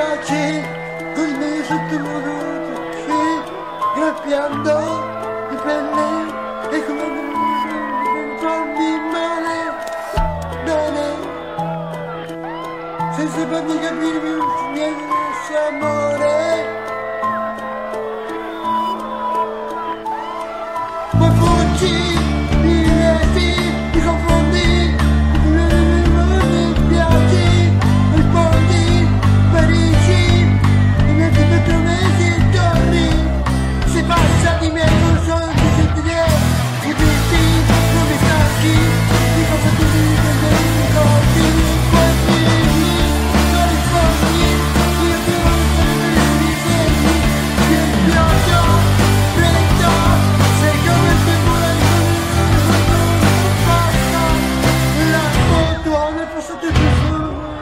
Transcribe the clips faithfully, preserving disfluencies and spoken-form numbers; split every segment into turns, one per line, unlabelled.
piace con me sotto il muro che graffiando di pelle e come non farmi male, bene, senza farmi capire niente del nostro amore. Ma fuggi, mi resti, mi confondi, mi piaci, rispondi, Parigi, i miei primi promessi torni, si passa di me con solo di sentire, i visti, non mi stanchi, di cosa tu mi ricordi, poi figli, non rispondi, io ti voglio fare i disegni, ti spiaggio, freddo, sei come il temporale non basta, la foto nel passato è più solo.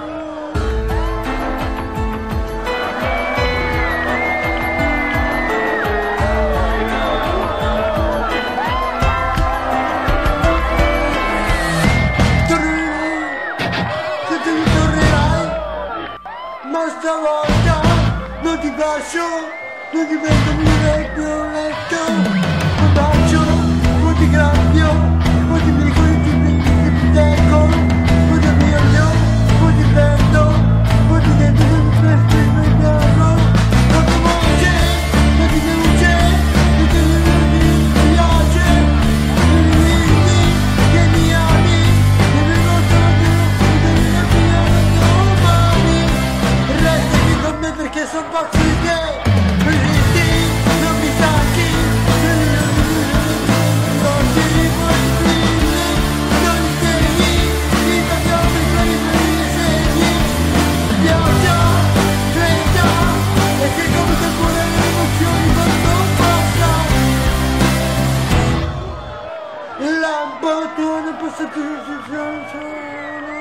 Ma stavolta non ti bacio, non ti vedo mi vecchio letto, non bacio, non ti graffio, non ti dico che ti deco, non ti voglio, non ti perdo, non ti detto che mi presto il regalo, non ti voce, non ti deluce, non ti piace, non mi vedi, che mi ami, che mi mostrano che non ti domani. Restati con me perché sono pazzo di te, resisti, non mi stanchi, non ti ricordi, non svegli, mi tagliamo i tuoi disegni, pioggia, fredda, e che come se pure le emozioni quando passa, lampo tu non posso più,